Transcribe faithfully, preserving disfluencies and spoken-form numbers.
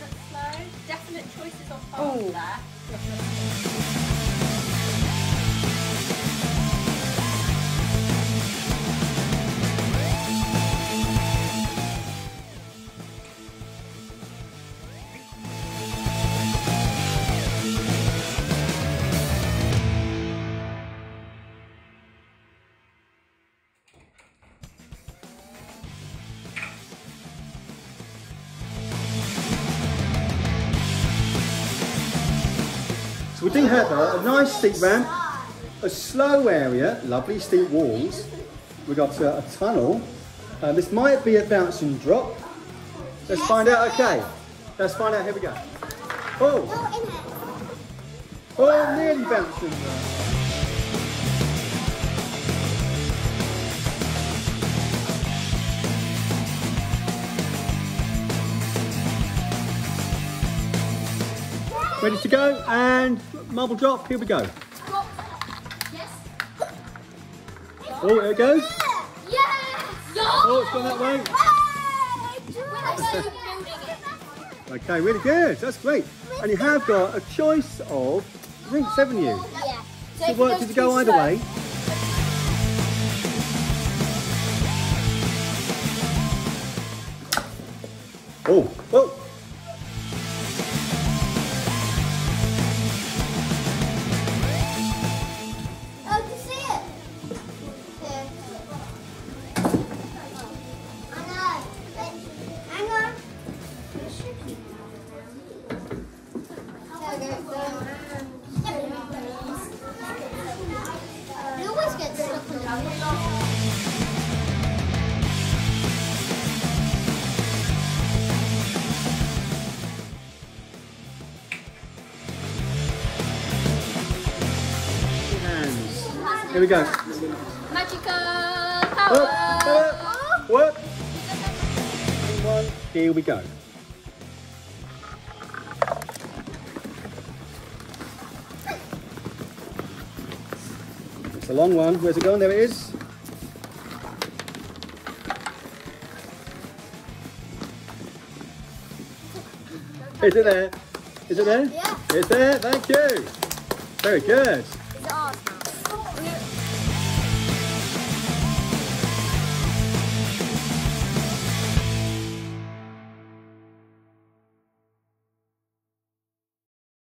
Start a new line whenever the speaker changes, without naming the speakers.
slow. Definite choices on fast
Oh.
there.
So we do have a, a nice steep ramp, a slow area, lovely steep walls. We've got a, a tunnel. Uh, this might be a bouncing drop. Let's find out. Okay, let's find out. Here we go. Oh, oh, nearly bouncing. Ready to go, and marble drop, here we go.
Yes.
Oh, there it goes.
Yes.
Oh, it's gone that way. Okay, really good, that's great. And you have got a choice of routes, haven't you?
Yeah.
So what, did you go either way? Oh, oh. Here we go.
Magical power.
Up, up, up. One, here we go. It's a long one. Where's it going? There it is. Is it there? Is it there?
Yeah.
It's there. Thank you. Very good.